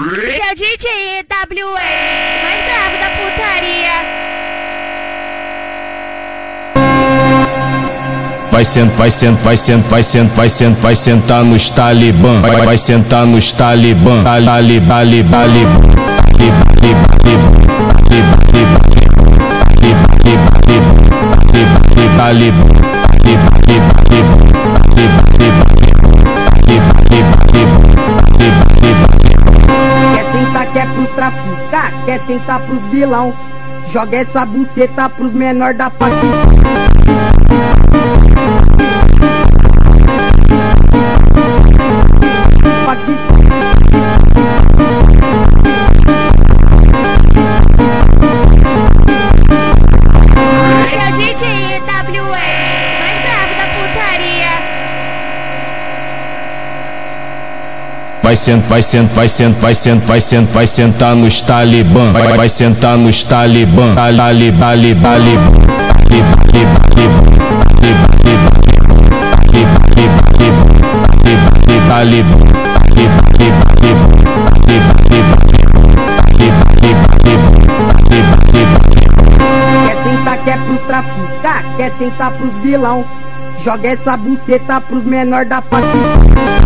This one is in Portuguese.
Que é o DJ WA, mais bravo da putaria. Vai sentar nos talibã. Vai sentar nos talibã. Quer sentar, quer pros traficar, quer sentar pros vilão. Joga essa buceta pros menor da facção. Vai sentar nos talibã. Vai sentar nos talibã. Quer sentar, quer pros traficar, quer sentar pros vilão. Joga essa buceta pros menor da facção.